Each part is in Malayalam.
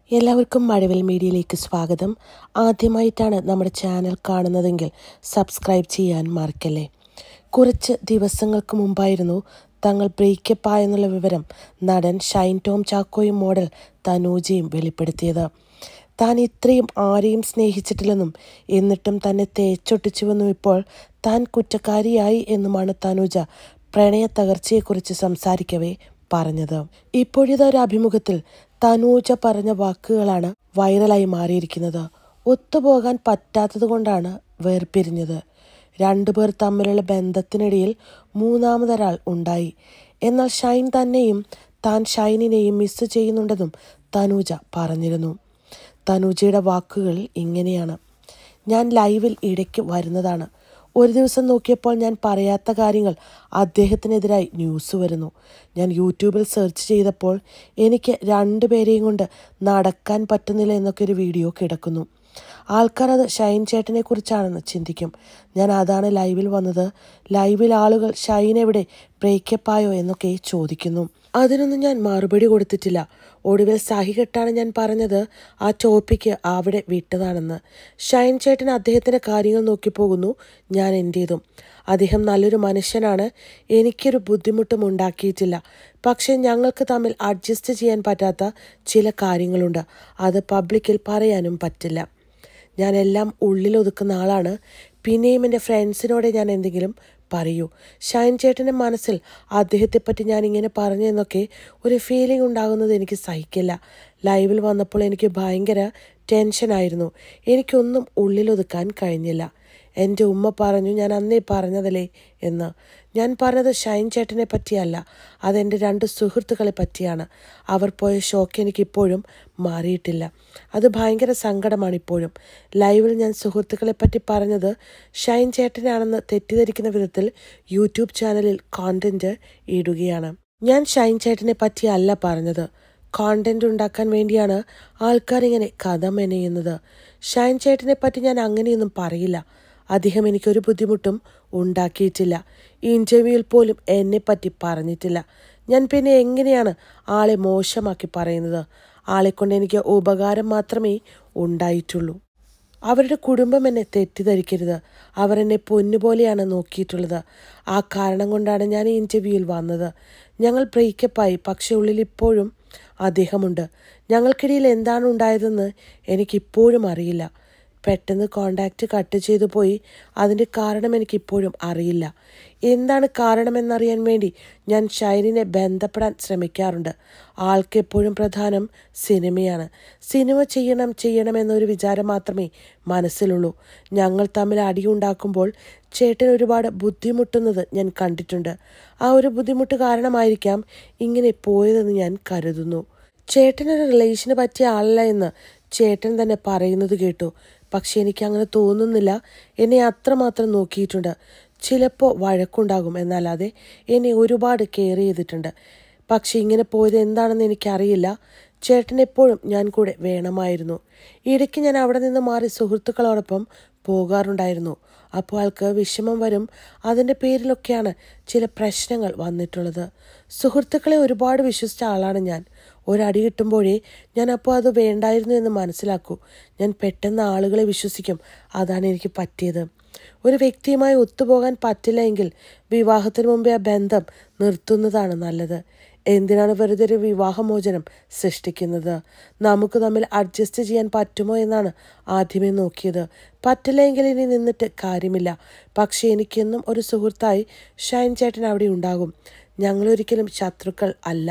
എല്ലാവർക്കും മഴവിൽ മീഡിയയിലേക്ക് സ്വാഗതം. ആദ്യമായിട്ടാണ് നമ്മുടെ ചാനൽ കാണുന്നതെങ്കിൽ സബ്സ്ക്രൈബ് ചെയ്യാൻ മറക്കല്ലേ. കുറച്ച് ദിവസങ്ങൾക്ക് മുമ്പായിരുന്നു തങ്ങൾ ബ്രേക്കപ്പ് ആയെന്നുള്ള വിവരം നടൻ ഷൈൻ ടോം ചാക്കോയും മോഡൽ തനൂജയും വെളിപ്പെടുത്തിയത്. താൻ ഇത്രയും ആരെയും സ്നേഹിച്ചിട്ടില്ലെന്നും എന്നിട്ടും തന്നെ തേച്ചൊട്ടിച്ചുവെന്നും ഇപ്പോൾ താൻ കുറ്റക്കാരിയായി എന്നുമാണ് തനൂജ പ്രണയ തകർച്ചയെക്കുറിച്ച് സംസാരിക്കവേ പറഞ്ഞത്. ഇപ്പോഴത്തെ അഭിമുഖത്തിൽ തനൂജ പറഞ്ഞ വാക്കുകളാണ് വൈറലായി മാറിയിരിക്കുന്നത്. ഒത്തുപോകാൻ പറ്റാത്തത് കൊണ്ടാണ് വേർപിരിഞ്ഞത്. രണ്ടുപേർ തമ്മിലുള്ള ബന്ധത്തിനിടയിൽ മൂന്നാമതൊരാൾ ഉണ്ടായി. എന്നാൽ ഷൈൻ തന്നെയും താൻ ഷൈനിനെയും മിസ് ചെയ്യുന്നുണ്ടെന്നും തനൂജ പറഞ്ഞിരുന്നു. തനൂജയുടെ വാക്കുകൾ ഇങ്ങനെയാണ്: ഞാൻ ലൈവിൽ ഇടയ്ക്ക് വരുന്നതാണ്. ഒരു ദിവസം നോക്കിയപ്പോൾ ഞാൻ പറയാത്ത കാര്യങ്ങൾ അദ്ദേഹത്തിനെതിരായി ന്യൂസ് വരുന്നു. ഞാൻ യൂട്യൂബിൽ സെർച്ച് ചെയ്തപ്പോൾ എനിക്ക് രണ്ടുപേരെയും കൊണ്ട് നടക്കാൻ പറ്റുന്നില്ല എന്നൊക്കെ ഒരു വീഡിയോ കിടക്കുന്നു. ആൾക്കാർ അത് ഷൈൻ ചേട്ടനെ കുറിച്ചാണെന്ന് ചിന്തിക്കും. ഞാൻ അതാണ് ലൈവിൽ വന്നത്. ലൈവിൽ ആളുകൾ ഷൈൻ എവിടെ, ബ്രേക്കപ്പായോ എന്നൊക്കെ ചോദിക്കുന്നു. അതിനൊന്നും ഞാൻ മറുപടി കൊടുത്തിട്ടില്ല. ഒടുവിൽ സഹികെട്ടാണ് ഞാൻ പറഞ്ഞത് ആ ടോപ്പിക്ക് അവിടെ വിട്ടതാണെന്ന്. ഷൈൻ ചേട്ടൻ അദ്ദേഹത്തിൻ്റെ കാര്യങ്ങൾ നോക്കിപ്പോകുന്നു, ഞാൻ എൻ്റേതും. അദ്ദേഹം നല്ലൊരു മനുഷ്യനാണ്. എനിക്കൊരു ബുദ്ധിമുട്ടും ഉണ്ടാക്കിയിട്ടില്ല. പക്ഷേ ഞങ്ങൾക്ക് തമ്മിൽ അഡ്ജസ്റ്റ് ചെയ്യാൻ പറ്റാത്ത ചില കാര്യങ്ങളുണ്ട്. അത് പബ്ലിക്കിൽ പറയാനും പറ്റില്ല. ഞാൻ എല്ലാം ഉള്ളിലൊതുക്കുന്ന ആളാണ്. പിന്നെയും എൻ്റെ ഫ്രണ്ട്സിനോട് ഞാൻ എന്തെങ്കിലും പറയൂ. ഷൈൻ ചേട്ടൻ്റെ മനസ്സിൽ അദ്ദേഹത്തെപ്പറ്റി ഞാൻ ഇങ്ങനെ പറഞ്ഞു എന്നൊക്കെ ഒരു ഫീലിംഗ് ഉണ്ടാകുന്നത് എനിക്ക് സഹിക്കില്ല. ലൈവിൽ വന്നപ്പോൾ എനിക്ക് ഭയങ്കര ടെൻഷനായിരുന്നു. എനിക്കൊന്നും ഉള്ളിലൊതുക്കാൻ കഴിഞ്ഞില്ല. എൻ്റെ ഉമ്മ പറഞ്ഞു ഞാൻ അന്നേ പറഞ്ഞതല്ലേ എന്ന്. ഞാൻ പറഞ്ഞത് ഷൈൻ ചേട്ടനെ പറ്റിയല്ല, അതെൻ്റെ രണ്ട് സുഹൃത്തുക്കളെ പറ്റിയാണ്. അവർ പോയ ഷോക്ക് എനിക്കിപ്പോഴും മാറിയിട്ടില്ല. അത് ഭയങ്കര സങ്കടമാണ് ഇപ്പോഴും. ലൈവിൽ ഞാൻ സുഹൃത്തുക്കളെ പറ്റി പറഞ്ഞത് ഷൈൻ ചേട്ടനാണെന്ന് തെറ്റിദ്ധരിക്കുന്ന വിധത്തിൽ യൂട്യൂബ് ചാനലിൽ കോണ്ടന്റ് ഇടുകയാണ്. ഞാൻ ഷൈൻ ചേട്ടനെ പറ്റിയല്ല പറഞ്ഞത്. കോണ്ടന്റ് ഉണ്ടാക്കാൻ വേണ്ടിയാണ് ആൾക്കാരിങ്ങനെ കഥ മെനയുന്നത്. ഷൈൻ ചേട്ടനെ പറ്റി ഞാൻ അങ്ങനെയൊന്നും പറയില്ല. അദ്ദേഹം എനിക്കൊരു ബുദ്ധിമുട്ടും ഉണ്ടാക്കിയിട്ടില്ല. ഇൻ്റർവ്യൂവിൽ പോലും എന്നെപ്പറ്റി പറഞ്ഞിട്ടില്ല. ഞാൻ പിന്നെ എങ്ങനെയാണ് ആളെ മോശമാക്കി പറയുന്നത്? ആളെക്കൊണ്ട് എനിക്ക് ഉപകാരം മാത്രമേ ഉണ്ടായിട്ടുള്ളൂ. അവരുടെ കുടുംബം എന്നെ തെറ്റിദ്ധരിക്കരുത്. അവർ എന്നെ പൊന്നുപോലെയാണ് നോക്കിയിട്ടുള്ളത്. ആ കാരണം കൊണ്ടാണ് ഞാൻ ഈ ഇൻ്റർവ്യൂവിൽ വന്നത്. ഞങ്ങൾ ബ്രേക്കപ്പായി, പക്ഷേ ഉള്ളിൽ ഇപ്പോഴും അദ്ദേഹമുണ്ട്. ഞങ്ങൾക്കിടയിൽ എന്താണ് ഉണ്ടായതെന്ന് എനിക്കിപ്പോഴും അറിയില്ല. പെട്ടെന്ന് കോണ്ടാക്റ്റ് കട്ട് ചെയ്തു പോയി. അതിൻ്റെ കാരണം എനിക്കിപ്പോഴും അറിയില്ല. എന്താണ് കാരണമെന്നറിയാൻ വേണ്ടി ഞാൻ ഷൈനിനെ ബന്ധപ്പെടാൻ ശ്രമിക്കാറുണ്ട്. ആൾക്ക് എപ്പോഴും പ്രധാനം സിനിമയാണ്. സിനിമ ചെയ്യണം എന്നൊരു വിചാരം മാത്രമേ മനസ്സിലുള്ളൂ. ഞങ്ങൾ തമ്മിൽ അടിയുണ്ടാക്കുമ്പോൾ ചേട്ടൻ ഒരുപാട് ബുദ്ധിമുട്ടുന്നത് ഞാൻ കണ്ടിട്ടുണ്ട്. ആ ഒരു ബുദ്ധിമുട്ട് കാരണമായിരിക്കാം ഇങ്ങനെ പോയതെന്ന് ഞാൻ കരുതുന്നു. ചേട്ടനൊരു റിലേഷന് പറ്റിയ ആളല്ല എന്ന് ചേട്ടൻ തന്നെ പറയുന്നത് കേട്ടു. പക്ഷെ എനിക്ക് അങ്ങനെ തോന്നുന്നില്ല. എന്നെ അത്രമാത്രം നോക്കിയിട്ടുണ്ട്. ചിലപ്പോൾ വഴക്കുണ്ടാകും, എന്നല്ലാതെ എന്നെ ഒരുപാട് കെയർ ചെയ്തിട്ടുണ്ട്. പക്ഷെ ഇങ്ങനെ പോയത് എന്താണെന്ന് എനിക്കറിയില്ല. ചേട്ടൻ എപ്പോഴും ഞാൻ കൂടെ വേണമായിരുന്നു. ഇടയ്ക്ക് ഞാൻ അവിടെ നിന്ന് മാറി സുഹൃത്തുക്കളോടൊപ്പം പോകാറുണ്ടായിരുന്നു. അപ്പോൾ ആൾക്ക് വിഷമം വരും. അതിൻ്റെ പേരിലൊക്കെയാണ് ചില പ്രശ്നങ്ങൾ വന്നിട്ടുള്ളത്. സുഹൃത്തുക്കളെ ഒരുപാട് വിശ്വസിച്ച ആളാണ് ഞാൻ. ഒരടി കിട്ടുമ്പോഴേ ഞാൻ അപ്പോൾ അത് വേണ്ടായിരുന്നു എന്ന് മനസ്സിലാക്കൂ. ഞാൻ പെട്ടെന്ന് ആളുകളെ വിശ്വസിക്കും. അതാണ് എനിക്ക് പറ്റിയത്. ഒരു വ്യക്തിയുമായി ഒത്തുപോകാൻ പറ്റില്ല എങ്കിൽ വിവാഹത്തിന് മുമ്പേ ആ ബന്ധം നിർത്തുന്നതാണ് നല്ലത്. എന്തിനാണ് വെറുതെ ഒരു വിവാഹമോചനം സൃഷ്ടിക്കുന്നത്? നമുക്ക് തമ്മിൽ അഡ്ജസ്റ്റ് ചെയ്യാൻ പറ്റുമോ എന്നാണ് ആദ്യമേ നോക്കിയത്. പറ്റില്ല എങ്കിൽ ഇനി നിന്നിട്ട് കാര്യമില്ല. പക്ഷേ എനിക്കെന്നും ഒരു സുഹൃത്തായി ഷൈൻ ചേട്ടൻ അവിടെ ഉണ്ടാകും. ഞങ്ങളൊരിക്കലും ശത്രുക്കൾ അല്ല.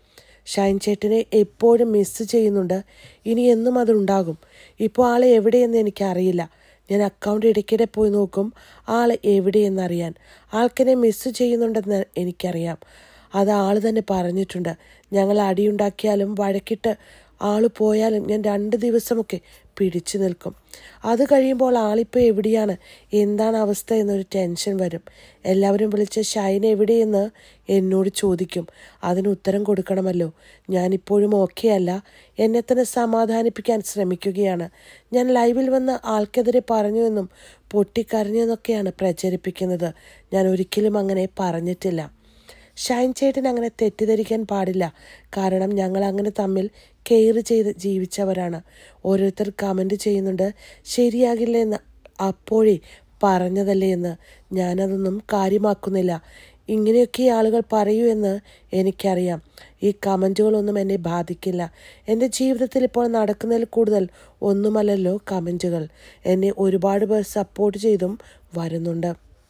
ഷൈൻ ചേട്ടനെ എപ്പോഴും മിസ് ചെയ്യുന്നുണ്ട്. ഇനി എന്നും അതുണ്ടാകും. ഇപ്പോൾ ആൾ എവിടെയെന്ന് എനിക്കറിയില്ല. ഞാൻ അക്കൗണ്ട് ഇടയ്ക്കിടെ പോയി നോക്കും ആൾ എവിടെയെന്നറിയാൻ. ആൾക്കെന്നെ മിസ് ചെയ്യുന്നുണ്ടെന്ന് എനിക്കറിയാം. അത് ആൾ തന്നെ പറഞ്ഞിട്ടുണ്ട്. ഞങ്ങൾ അടിയുണ്ടാക്കിയാലും വഴക്കിട്ട് ആൾ പോയാലും ഞാൻ 2 ദിവസമൊക്കെ പിടിച്ചു നിൽക്കും. അത് കഴിയുമ്പോൾ ആളിപ്പോൾ എവിടെയാണ്, എന്താണ് അവസ്ഥ എന്നൊരു ടെൻഷൻ വരും. എല്ലാവരും വിളിച്ച് ഷൈൻ എവിടെയെന്ന് എന്നോട് ചോദിക്കും. അതിന് ഉത്തരം കൊടുക്കണമല്ലോ. ഞാനിപ്പോഴും ഓക്കെ അല്ല. എന്നെ തന്നെ സമാധാനിപ്പിക്കാൻ ശ്രമിക്കുകയാണ്. ഞാൻ ലൈവിൽ വന്ന് ആൾക്കെതിരെ പറഞ്ഞുവെന്നും പൊട്ടിക്കരഞ്ഞു എന്നൊക്കെയാണ് പ്രചരിപ്പിക്കുന്നത്. ഞാൻ ഒരിക്കലും അങ്ങനെ പറഞ്ഞിട്ടില്ല. ഷൈൻ ചേട്ടൻ അങ്ങനെ തെറ്റിദ്ധരിക്കാൻ പാടില്ല. കാരണം ഞങ്ങൾ അങ്ങനെ തമ്മിൽ കെയർ ചെയ്ത് ജീവിച്ചവരാണ്. ഓരോരുത്തർ കമൻറ്റ് ചെയ്യുന്നുണ്ട് ശരിയാകില്ല എന്ന് അപ്പോഴേ പറഞ്ഞതല്ലേ എന്ന്. ഞാനതൊന്നും കാര്യമാക്കുന്നില്ല. ഇങ്ങനെയൊക്കെ ആളുകൾ പറയൂ എന്ന് എനിക്കറിയാം. ഈ കമൻറ്റുകളൊന്നും എന്നെ ബാധിക്കില്ല. എൻ്റെ ജീവിതത്തിൽ ഇപ്പോൾ നടക്കുന്നതിൽ കൂടുതൽ ഒന്നുമല്ലല്ലോ കമൻറ്റുകൾ. എന്നെ ഒരുപാട് പേർ സപ്പോർട്ട് ചെയ്തും വരുന്നുണ്ട്.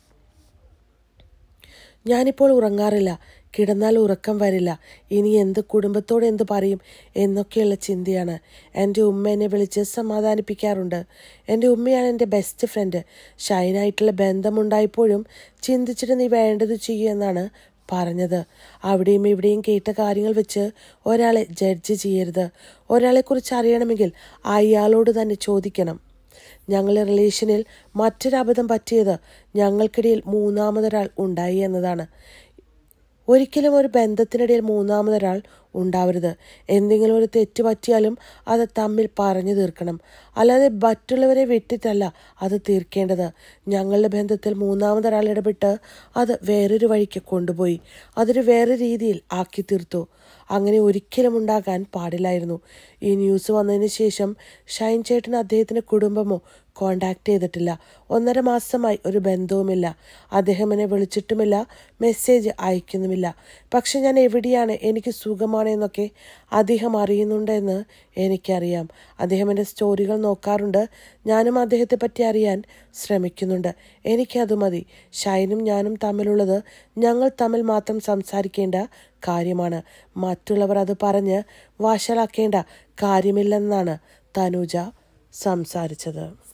ഞാനിപ്പോൾ ഉറങ്ങാറില്ല. കിടന്നാൽ ഉറക്കം വരില്ല. ഇനി കുടുംബത്തോട് എന്ത് പറയും എന്നൊക്കെയുള്ള ചിന്തയാണ്. എൻ്റെ ഉമ്മ എന്നെ വിളിച്ച് സമാധാനിപ്പിക്കാറുണ്ട്. എൻ്റെ ഉമ്മയാണ് എൻ്റെ ബെസ്റ്റ് ഫ്രണ്ട്. ഷൈനായിട്ടുള്ള ബന്ധമുണ്ടായപ്പോഴും ചിന്തിച്ചിട്ട് നീ വേണ്ടത് ചെയ്യുമെന്നാണ് പറഞ്ഞത്. അവിടെയും ഇവിടെയും കേട്ട കാര്യങ്ങൾ വെച്ച് ഒരാളെ ജഡ്ജ് ചെയ്യരുത്. ഒരാളെക്കുറിച്ച് അറിയണമെങ്കിൽ അയാളോട് തന്നെ ചോദിക്കണം. ഞങ്ങളുടെ റിലേഷനിൽ മറ്റൊരബദ്ധം പറ്റിയത് ഞങ്ങൾക്കിടയിൽ മൂന്നാമതൊരാൾ ഉണ്ടായി എന്നതാണ്. ഒരിക്കലും ഒരു ബന്ധത്തിനിടയിൽ മൂന്നാമതൊരാൾ ഉണ്ടാവരുത്. എന്തെങ്കിലും ഒരു തെറ്റ് പറ്റിയാലും അത് തമ്മിൽ പറഞ്ഞു തീർക്കണം. അല്ലാതെ മറ്റുള്ളവരെ വിട്ടിട്ടല്ല അത് തീർക്കേണ്ടത്. ഞങ്ങളുടെ ബന്ധത്തിൽ മൂന്നാമതൊരാൾ ഇടപെട്ട് അത് വേറൊരു വഴിക്ക് കൊണ്ടുപോയി. അതൊരു വേറെ രീതിയിൽ ആക്കി തീർത്തു. അങ്ങനെ ഒരിക്കലും ഉണ്ടാകാൻ പാടില്ലായിരുന്നു. ഈ ന്യൂസ് വന്നതിന് ശേഷം ഷൈൻ ചേട്ടൻ അദ്ദേഹത്തിൻ്റെ കുടുംബമോ കോണ്ടാക്ട് ചെയ്തിട്ടില്ല. 1.5 മാസമായി ഒരു ബന്ധവുമില്ല. അദ്ദേഹം എന്നെ വിളിച്ചിട്ടുമില്ല, മെസ്സേജ് അയക്കുന്നുമില്ല. പക്ഷെ ഞാൻ എവിടെയാണ്, എനിക്ക് സുഖമാണ് എന്നൊക്കെ അദ്ദേഹം അറിയുന്നുണ്ടെന്ന് എനിക്കറിയാം. അദ്ദേഹം എൻ്റെ സ്റ്റോറികൾ നോക്കാറുണ്ട്. ഞാനും അദ്ദേഹത്തെ പറ്റി അറിയാൻ ശ്രമിക്കുന്നുണ്ട്. എനിക്കത് മതി. ഷൈനും ഞാനും തമ്മിലുള്ളത് ഞങ്ങൾ തമ്മിൽ മാത്രം സംസാരിക്കേണ്ട കാര്യമാണ്. മറ്റുള്ളവർ അത് പറഞ്ഞ് വഷളാക്കേണ്ട കാര്യമില്ലെന്നാണ് തനുജ സംസാരിച്ചത്.